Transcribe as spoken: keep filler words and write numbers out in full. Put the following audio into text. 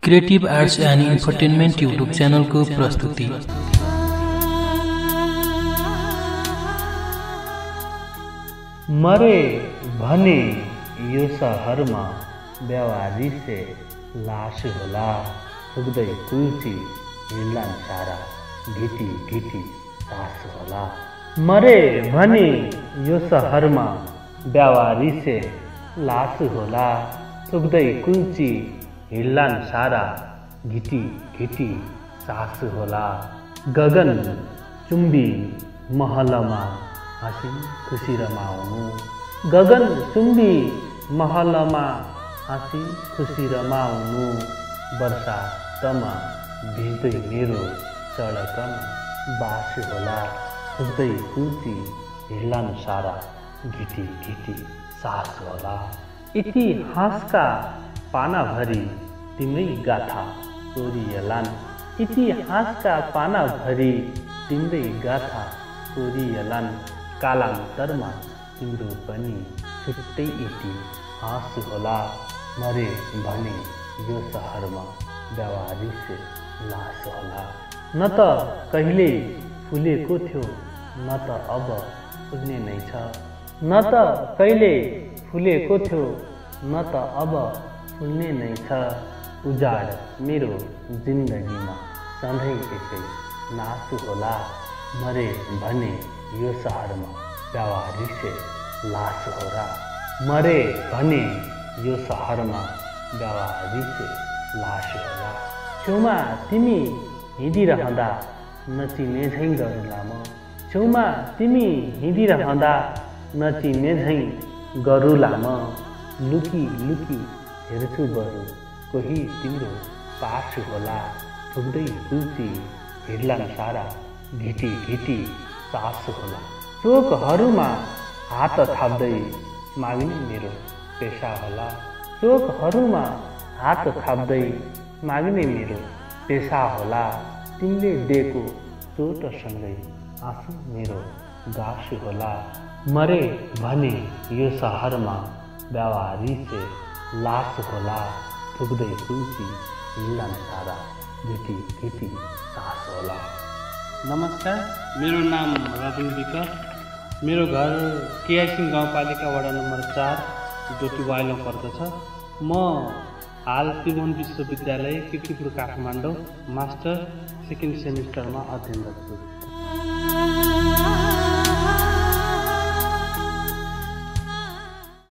Creative arts and infotainment YouTube च्यानलको प्रस्तुति। मरे भने यो सहरमा बेवारी से लास होला, पुग्दै कुल्ची हिल्लान सारा घिटी घिटी सास होला। मरे भने यो सहरमा बेवारी से लास होला, पुग्दै कुल्ची हिल्लान सारा घिटी घिटी सास होला। गगन चुम्बी महलमा हाँसी खुसी रमाउनु, गगन चुम्बी महलमा हाँसी खुसी रमाउनु। बर्सातमा भिज्दै मेरो सडकमा बास होला, पुग्दै कुल्ची हिल्लान सारा घिटी घिटी सास होला। इतिहासका पानाभरि तिम्रै गाथा कोरियलान्, इतिहासका पानाभरि तिम्रै गाथा कोरियलान्। कालान्तरमा तिम्रो पनि छुट्टै इतिहास होला। मरे भने यो सहरमा बेवारी से लास होला। न त कहिले फुलेको थियो, न त अब फुल्ने नै छ। न त कहिले फुलेको थियो, न त अब फुल्ने नै छ। उजाड मेरो जिन्दगीमा सधैँ यसै नास होला। मरे भने यो सहरमा बेवारी से लास होला। मरे भने यो सहरमा बेवारी से लास होला। छेउमा तिमी हिँडिरहँदा नचिने झैँ गरुला म, छेउमा तिमी हिँडिरहँदा नचिने झैँ गरुला म। लुकी लुकी हेर्छु बरु कोही तिम्रो पास होला, पुग्दै कुल्ची हिल्लान सारा घिटी घिटी सास होला। चोकहरूमा हात थाप्दै माग्ने मेरो पेसा होला, चोकहरूमा हात थाप्दै माग्ने मेरो पेसा होला। तिमीले दिएको चोटसँगै आँसु मेरो गास होला। मरे भने यो सहरमा बेवारी से लास होला, पुग्दै कुल्ची हिल्लान सारा घिटी घिटी सास होला। नमस्कार, मेरो नाम रबिन विक। मेरो घर केआइसिङ गाउँपालिका वडा नम्बर चार डोटीवाइलमा पर्दछ। म हाल त्रिभुवन विश्वविद्यालय किर्तिपुर काठमाडौँ मास्टर सेकेन्ड सेमिस्टरमा अध्ययनरत छु।